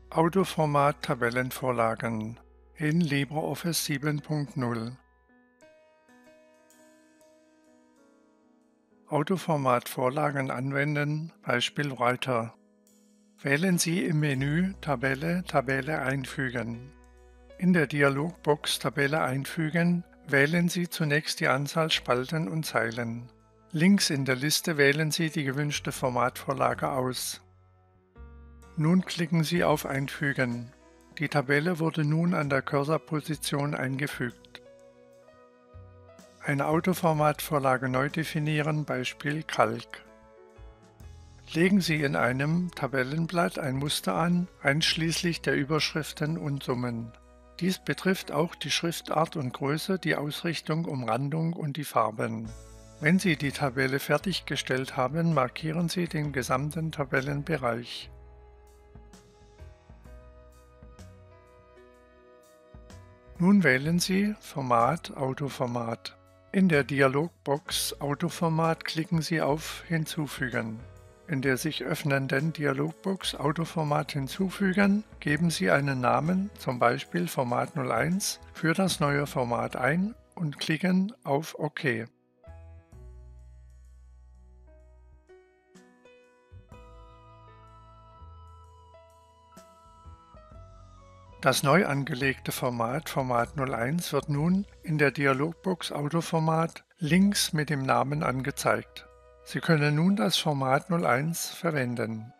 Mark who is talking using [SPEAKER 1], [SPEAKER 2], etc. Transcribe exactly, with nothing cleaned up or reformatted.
[SPEAKER 1] Autoformat Tabellenvorlagen in LibreOffice sieben Punkt null. Autoformat Vorlagen anwenden, Beispiel Writer. Wählen Sie im Menü Tabelle Tabelle einfügen. In der Dialogbox Tabelle einfügen wählen Sie zunächst die Anzahl Spalten und Zeilen. Links in der Liste wählen Sie die gewünschte Formatvorlage aus. Nun klicken Sie auf Einfügen. Die Tabelle wurde nun an der Cursorposition eingefügt. Eine Autoformatvorlage neu definieren, Beispiel Kalk. Legen Sie in einem Tabellenblatt ein Muster an, einschließlich der Überschriften und Summen. Dies betrifft auch die Schriftart und Größe, die Ausrichtung, Umrandung und die Farben. Wenn Sie die Tabelle fertiggestellt haben, markieren Sie den gesamten Tabellenbereich. Nun wählen Sie Format Autoformat. In der Dialogbox Autoformat klicken Sie auf Hinzufügen. In der sich öffnenden Dialogbox Autoformat hinzufügen, geben Sie einen Namen, zum Beispiel Format null eins, für das neue Format ein und klicken auf OK. Das neu angelegte Format Format null eins wird nun in der Dialogbox Autoformat links mit dem Namen angezeigt. Sie können nun das Format null eins verwenden.